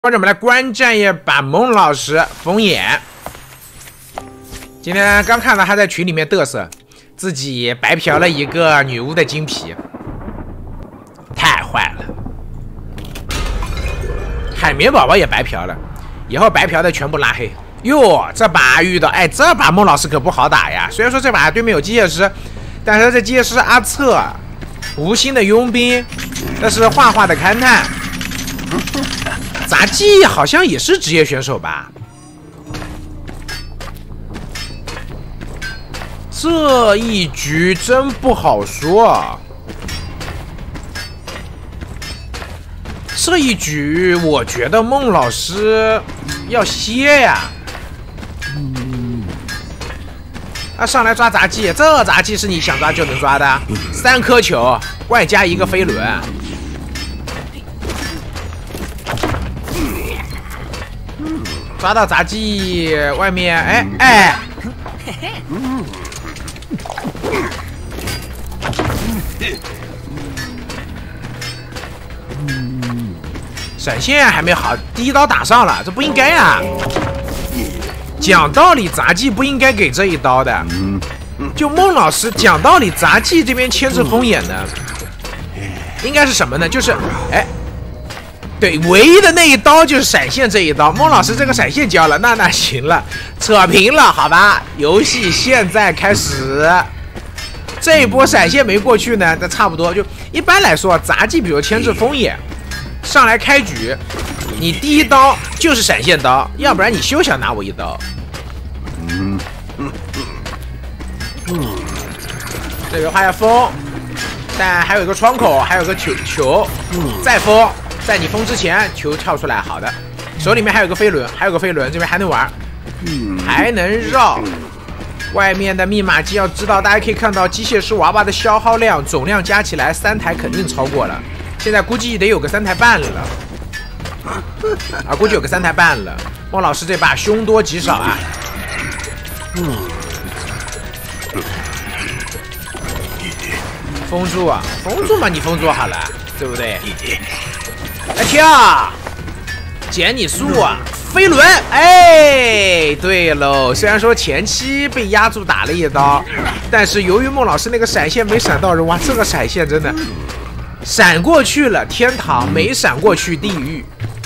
或者我们来观战一把孟老师封眼。今天刚看到他在群里面嘚瑟，自己白嫖了一个女巫的金皮，太坏了。海绵宝宝也白嫖了，以后白嫖的全部拉黑。哟，这把遇到，这把孟老师可不好打呀。虽然说这把对面有机械师，但是这机械师阿策，无心的佣兵，这是画画的勘探。杂技好像也是职业选手吧？这一局真不好说。这一局我觉得孟老师要歇呀。他上来抓杂技，这杂技是你想抓就能抓的，3颗球外加1个飞轮。抓到杂技外面，闪现还没好，第一刀打上了，这不应该呀！讲道理，杂技不应该给这一刀的。就孟老师讲道理，杂技这边牵制封眼呢，应该是什么呢？就是对，唯一的那一刀就是闪现这一刀。孟老师这个闪现交了，那行了，扯平了，好吧？游戏现在开始，这一波闪现没过去呢，那差不多就一般来说，杂技比如牵制封眼，上来开局，你第一刀就是闪现刀，要不然你休想拿我一刀。这个话要封，但还有一个窗口，还有个球，再封。在你封之前，球跳出来，好的，手里面还有个飞轮，这边还能玩，还能绕。外面的密码机要知道，大家可以看到机械师娃娃的消耗量总量加起来3台肯定超过了，现在估计得有个3台半了，估计有个3台半了。孟老师这把凶多吉少啊。封住啊，封住嘛，你封住好了，对不对？来跳，减你速啊！飞轮，对喽。虽然说前期被压住打了一刀，但是由于孟老师那个闪现没闪到人，哇，这个闪现真的闪过去了天堂，没闪过去地狱。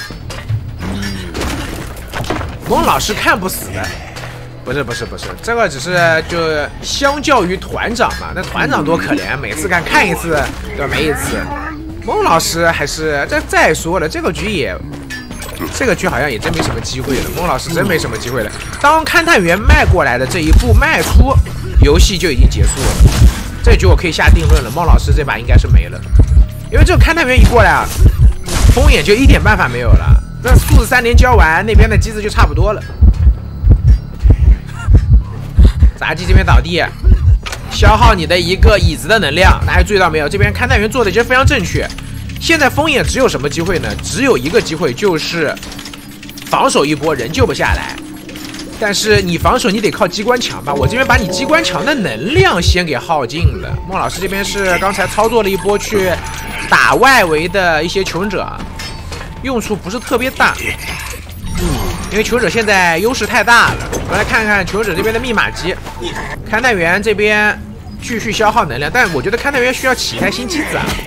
孟老师看不死的，不是，这个只是就相较于团长嘛，那团长多可怜，每次看一次对吧？没一次。孟老师还是再说了，这个局好像也真没什么机会了。孟老师真没什么机会了。当勘探员迈过来的这一步迈出，游戏就已经结束了。这局我可以下定论了，孟老师这把应该是没了，因为这个勘探员一过来啊，封眼就一点办法没有了。这数字3连交完，那边的机子就差不多了。杂技这边倒地。消耗你的一个椅子的能量，大家注意到没有？这边勘探员做的其实非常正确。现在封眼只有什么机会呢？只有一个机会，就是防守一波，人救不下来。但是你防守，你得靠机关墙吧？我这边把你机关墙的能量先给耗尽了。孟老师这边是刚才操作了一波去打外围的一些求生者，用处不是特别大。因为求生者现在优势太大了。我们来看看求生者这边的密码机，勘探员这边继续消耗能量，但我觉得勘探员需要起开新机子啊。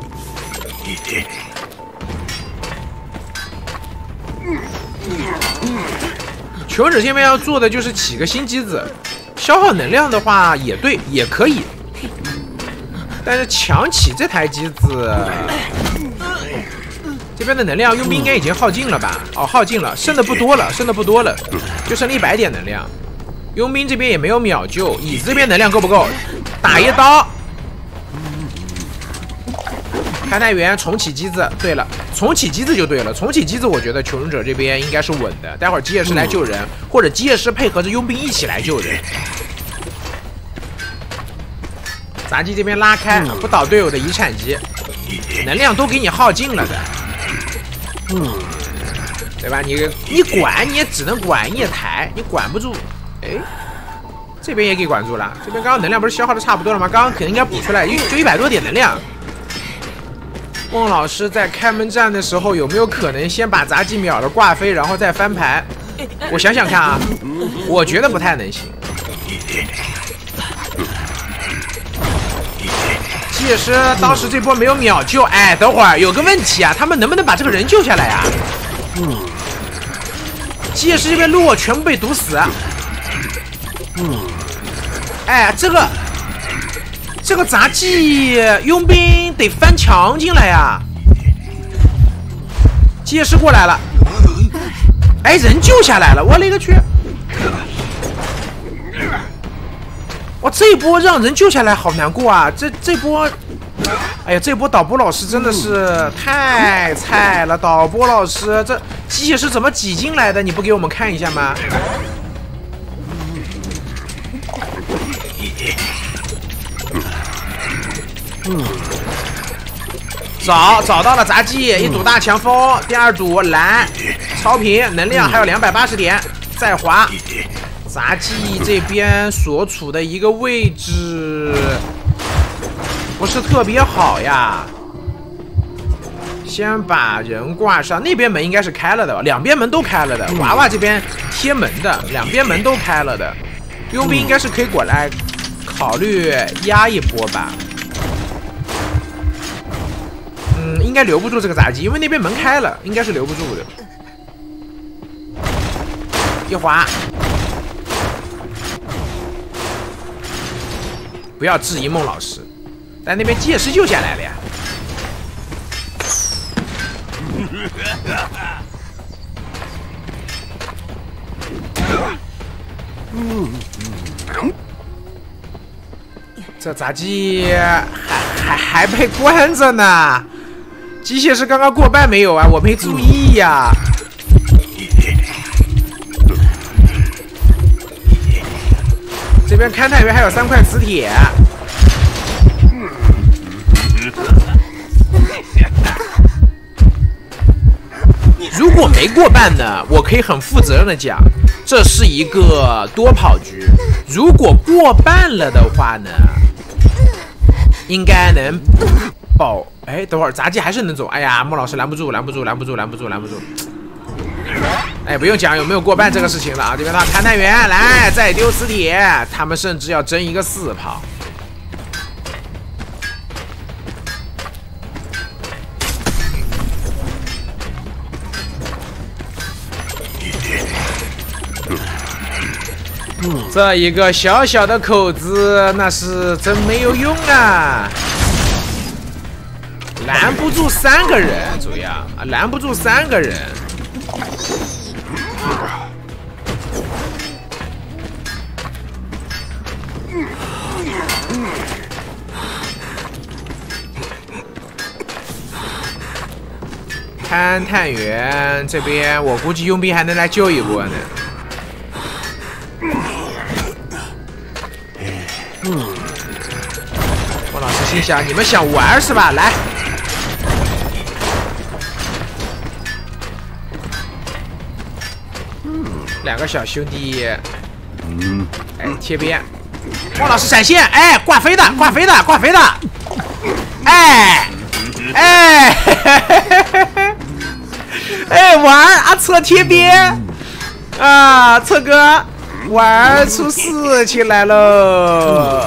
求生者这边要做的就是起个新机子，消耗能量的话也对，也可以，但是强起这台机子。这边的能量佣兵应该已经耗尽了吧？耗尽了，剩的不多了，就剩了100点能量。佣兵这边也没有秒救，椅子这边能量够不够？打一刀。勘探员重启机子，对了，重启机子就对了。重启机子，我觉得求生者这边应该是稳的。待会儿机械师来救人，或者机械师配合着佣兵一起来救人。杂技这边拉开，不倒队友的遗产机，能量都给你耗尽了的。对吧？你管你也只能管一台，你管不住。这边也给管住了。这边刚刚能量不是消耗的差不多了吗？刚刚肯定应该补出来，就100多点能量。 孟老师在开门战的时候有没有可能先把杂技秒了挂飞，然后再翻盘？我想想看啊，我觉得不太能行。吉野师当时这波没有秒救，哎，等会儿有个问题啊，他们能不能把这个人救下来呀？吉野师这边路全部被堵死。哎，这个杂技佣兵得翻墙进来呀！吉野师过来了，哎，人救下来了，我勒个去！哇，这一波让人救下来好难过啊！这波，哎呀，这波导播老师真的是太菜了！导播老师，这机械是怎么挤进来的？你不给我们看一下吗？找到了杂技，一堵大强风，第二堵蓝，超频，能量还有280点，再滑。杂技这边所处的一个位置不是特别好呀，先把人挂上，那边门应该是开了的吧？两边门都开了的，娃娃这边贴门的，两边门都开了的，佣兵应该是可以过来考虑压一波吧。应该留不住这个杂技，因为那边门开了，应该是留不住的。一滑。不要质疑孟老师，但那边机械师救下来了呀。这杂技还被关着呢，机械师刚刚过半没有啊？我没注意呀。这边勘探员还有3块磁铁，如果没过半呢，我可以很负责任的讲，这是一个多跑局。如果过半了的话呢，应该能保。哎，等会儿杂技还是能走。哎呀，孟老师拦不住。哎，不用讲有没有过半这个事情了啊！这边的勘探员来再丢磁铁，他们甚至要争一个4跑。这一个小小的口子，那是真没有用啊！拦不住3个人，主要啊，拦不住3个人。勘探员这边，我估计佣兵还能来救一波呢。我老师心想，你们想玩是吧？来。2个小兄弟，哎，贴边，汪老师闪现，哎，挂飞的，哎，哎，玩阿策贴边，啊，策哥玩出事情来了。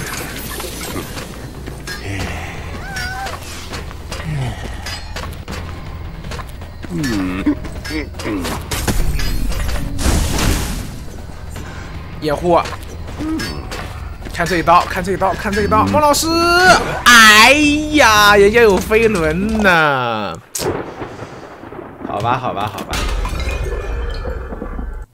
掩护，看这一刀，孟老师，哎呀，人家有飞轮呢，好吧。